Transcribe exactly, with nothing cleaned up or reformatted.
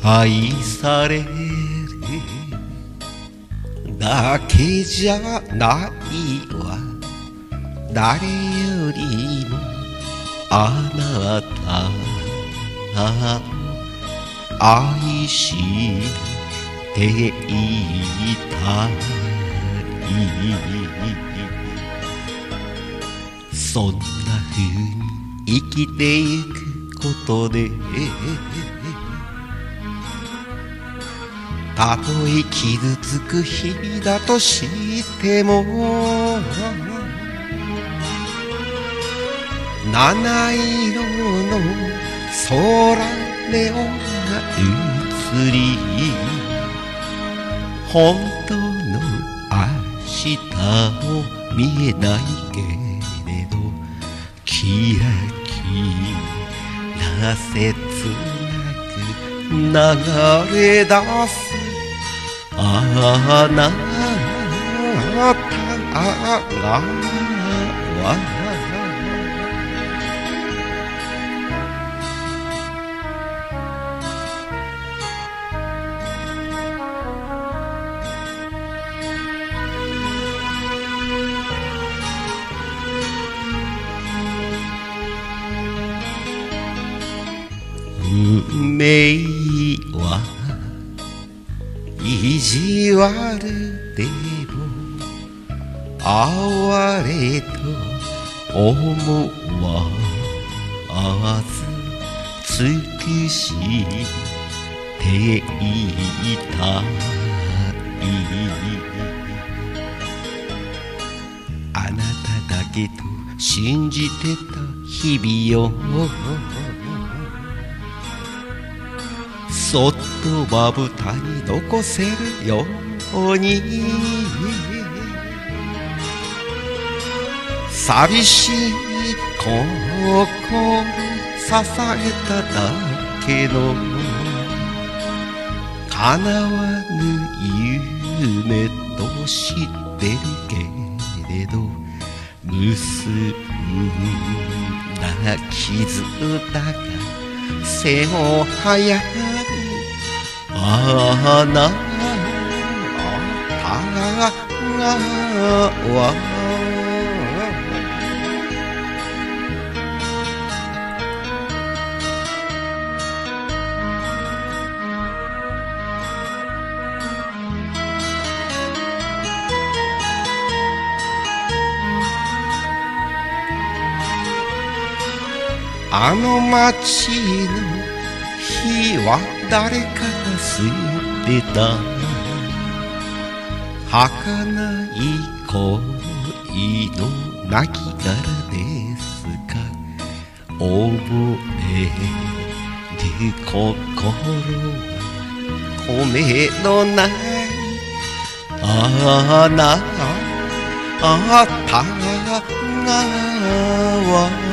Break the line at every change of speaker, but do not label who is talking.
愛されるだけじゃないわ、誰よりもあなた愛していたい。そんな風に生きてゆくことで、たとえ傷つく日々だとしても、七色の空ネオンが映り、本当の明日も見えないけれど、キラキラ切なく流れ出すあなたがは運命は意地悪でも哀れと思わず尽くしていたい。あなただけと信じてた日々よ、そっとまぶたに残せるように、寂しい心支えただけの叶わぬ夢と知ってるけれど、結んだ傷だが背を早くあなたがはあの街の日は誰かが過ぎてた、儚い恋の亡きですか、覚える心米のないあなたがは